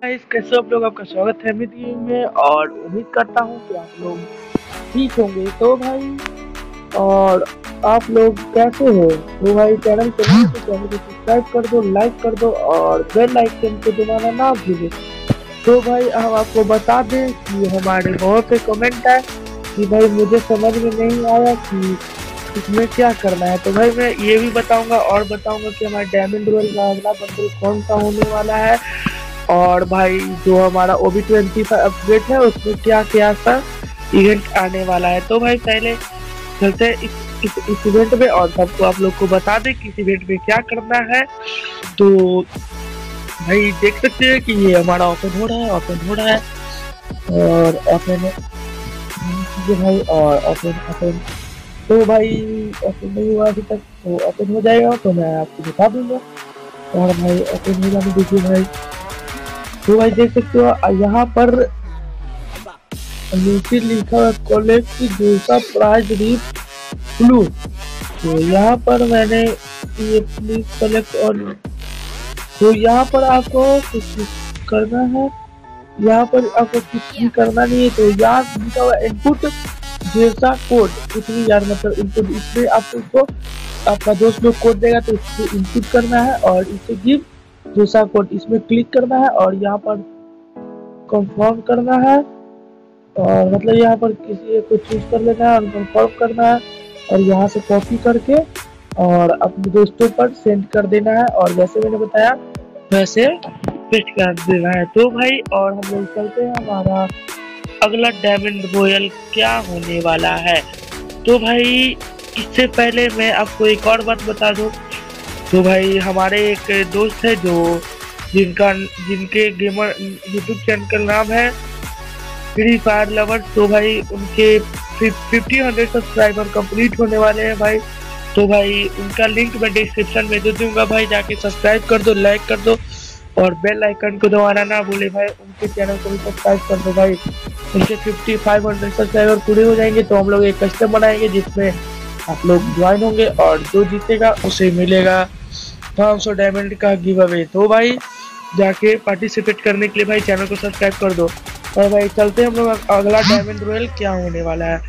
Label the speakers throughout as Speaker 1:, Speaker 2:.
Speaker 1: Guys, कैसे हो आप लोग। आपका स्वागत है अमित गेम में और उम्मीद करता हूँ कि आप लोग ठीक होंगे। तो भाई, और आप लोग कैसे हो? तो भाई, चैनल पे नए हो तो चैनल को सब्सक्राइब कर दो, लाइक कर दो और बेल आइकन को दबाना ना भूलें। तो भाई, हम आपको बता दें कि हमारे बहुत से कमेंट है कि भाई मुझे समझ में नहीं आया कि इसमें क्या करना है। तो भाई, मैं ये भी बताऊंगा और बताऊंगा कि हमारे डायमंड रॉयल का अगला बंडल कौन सा होने वाला है, और भाई जो हमारा OB25 अपडेट है उसमें क्या क्या सा इवेंट आने वाला है। तो भाई, पहले चलते हैं इस इवेंट में और सबको आप लोग को बता दें कि इस इवेंट में क्या करना है। तो भाई, देख सकते हैं कि ये हमारा ओपन हो रहा है, ओपन हो रहा है और ओपन भाई, और ओपन ओपन। तो भाई, ओपन नहीं हुआ अभी तक, तो ओपन हो जाएगा तो मैं आपको बता दूंगा। और भाई, ओपन हो जाने दीजिए भाई। तो भाई, देख सकते हो यहाँ पर नीचे लिखा है कलेक्ट दूसरा प्राइज रिप ब्लू। तो यहाँ पर मैंने ये प्लीज कलेक्ट और, तो यहाँ पर आपको कुछ करना है। यहाँ पर आपको कुछ भी करना नहीं है। तो यहाँ लिखा हुआ इनपुट जैसा कोड, कुछ भी यार, मतलब इनपुट, इसमें आपको आपका दोस्त लोग कोड देगा तो इसको इनपुट करना है और इसे गिव जैसा कोड इसमें क्लिक करना है और यहाँ पर कंफर्म करना है। और मतलब यहाँ पर किसी एक को चूज कर लेना है और कंफर्म करना है और यहाँ से कॉपी करके और अपने दोस्तों पर सेंड कर देना है और जैसे मैंने बताया वैसे पेस्ट कर देना है। तो भाई, और हम लोग चलते हैं हमारा अगला डायमंड रॉयल क्या होने वाला है। तो भाई, इससे पहले मैं आपको एक और बात बता दूं। तो भाई, हमारे एक दोस्त है जो जिनके गेमर यूट्यूब चैनल का नाम है फ्री फायर लवर। तो भाई, उनके 50 सब्सक्राइबर कंप्लीट होने वाले हैं भाई। तो भाई, उनका लिंक मैं डिस्क्रिप्शन में दे दूंगा भाई, जाके सब्सक्राइब कर दो, लाइक कर दो और बेल आइकन को दबाना ना भूले भाई। उनके चैनल को भी सब्सक्राइब कर दो भाई। उनके 5500 सब्सक्राइबर पूरे हो जाएंगे तो हम लोग एक कस्टम बनाएंगे जिसमें आप लोग ज्वाइन होंगे और जो जीतेगा उसे मिलेगा 500 डायमंड का गिव अवे। तो भाई, जाके पार्टिसिपेट करने के लिए भाई चैनल को सब्सक्राइब कर दो। और भाई, चलते हैं हम लोग अगला डायमंड रॉयल क्या होने वाला है।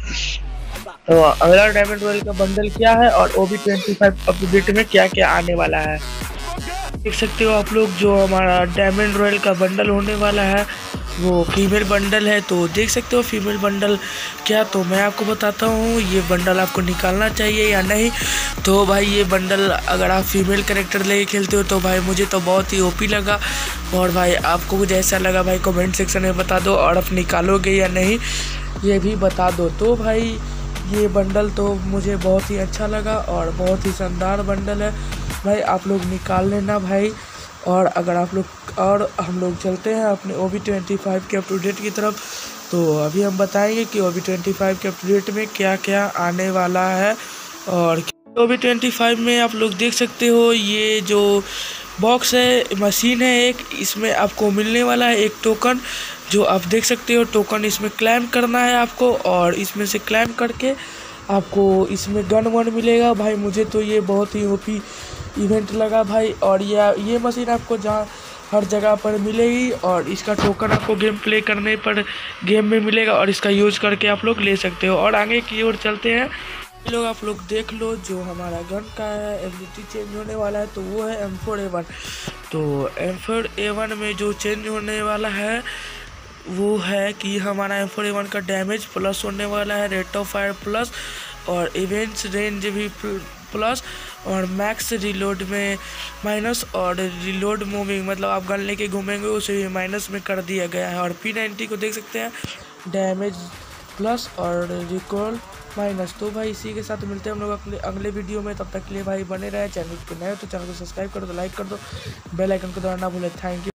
Speaker 1: तो अगला डायमंड रॉयल का बंडल क्या है और OB25 अपडेट में क्या क्या आने वाला है, देख सकते हो आप लोग। जो हमारा डायमंड रॉयल का बंडल होने वाला है वो फीमेल बंडल है। तो देख सकते हो फीमेल बंडल क्या, तो मैं आपको बताता हूँ ये बंडल आपको निकालना चाहिए या नहीं। तो भाई, ये बंडल अगर आप फीमेल कैरेक्टर लेके खेलते हो तो भाई मुझे तो बहुत ही OP लगा। और भाई, आपको कुछ ऐसा लगा भाई कमेंट सेक्शन में बता दो, और आप निकालोगे या नहीं ये भी बता दो। तो भाई, ये बंडल तो मुझे बहुत ही अच्छा लगा और बहुत ही शानदार बंडल है भाई, आप लोग निकाल लेना भाई। और अगर आप लोग, और हम लोग चलते हैं अपने OB25 के अपडेट की तरफ। तो अभी हम बताएंगे कि OB25 के अपडेट में क्या क्या आने वाला है। और OB25 में आप लोग देख सकते हो ये जो बॉक्स है, मशीन है एक, इसमें आपको मिलने वाला है एक टोकन, जो आप देख सकते हो। टोकन इसमें क्लेम करना है आपको और इसमें से क्लेम करके आपको इसमें गन वन मिलेगा भाई। मुझे तो ये बहुत ही OP इवेंट लगा भाई। और ये मशीन आपको जहाँ हर जगह पर मिलेगी और इसका टोकन आपको गेम प्ले करने पर गेम में मिलेगा और इसका यूज करके आप लोग ले सकते हो। और आगे की ओर चलते हैं लोग, आप लोग देख लो जो हमारा गन का है एबिलिटी चेंज होने वाला है, तो वो है M4A1। तो M4A1 में जो चेंज होने वाला है वो है कि हमारा M4A1 का डैमेज प्लस होने वाला है, रेट ऑफ फायर प्लस और इवेंट्स रेंज भी प्लस और मैक्स रिलोड में माइनस और रिलोड मूविंग, मतलब आप गन लेके घूमेंगे उसे भी माइनस में कर दिया गया है। और P90 को देख सकते हैं डैमेज प्लस और रिकॉल माइनस। तो भाई, इसी के साथ मिलते हैं हम लोग अगले वीडियो में। तब तक के लिए भाई बने रहे, चैनल पे नए हो तो चैनल को सब्सक्राइब कर दो, लाइक कर दो, बेल आइकन को दबाना ना भूलें। Thank you.